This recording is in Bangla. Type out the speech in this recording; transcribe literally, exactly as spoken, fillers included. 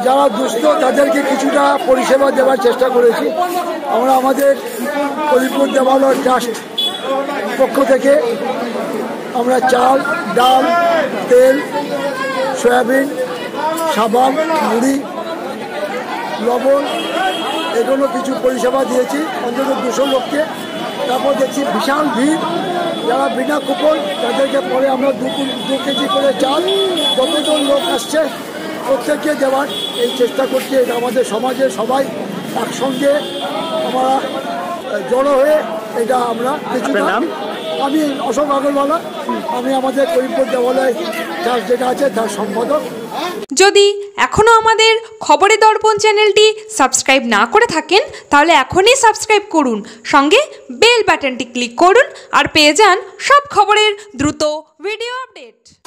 যারা দুস্থ তাদেরকে কিছুটা পরিষেবা দেওয়ার চেষ্টা করেছি। আমরা আমাদের কলিপুর দেবালয় ট্রাস্ট পক্ষ থেকে আমরা চাল, ডাল, তেল, সয়াবিন, সাবান, মুড়ি, লবণ এগুলো কিছু পরিষেবা দিয়েছি অন্তত দুশো লোককে। তারপর দেখছি বিশাল ভিড়, যারা বিনা কুপন তাদেরকে পরে আমরা দু দু কেজি করে চাল যতজন লোক আসছে প্রত্যেককে দেওয়ার এই চেষ্টা করছি। এটা আমাদের সমাজে সবাই একসঙ্গে আমরা জড়ো হয়ে এটা আমরা কিছুটা। আমি অশোক আগরওয়ালা, আমি আমাদের করিমপুর দেবালয় ট্রাস্ট যেটা আছে তার সম্পাদক। যদি এখনও আমাদের খবরের দর্পণ চ্যানেলটি সাবস্ক্রাইব না করে থাকেন তাহলে এখনই সাবস্ক্রাইব করুন, সঙ্গে বেল বাটনটি ক্লিক করুন আর পেয়ে যান সব খবরের দ্রুত ভিডিও আপডেট।